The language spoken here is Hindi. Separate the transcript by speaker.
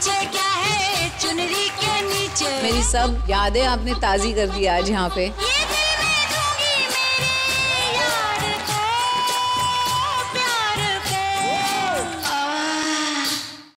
Speaker 1: पीछे क्या है चुनरी के नीचे।
Speaker 2: मेरी सब यादें आपने ताज़ी कर दी आज यहाँ पे।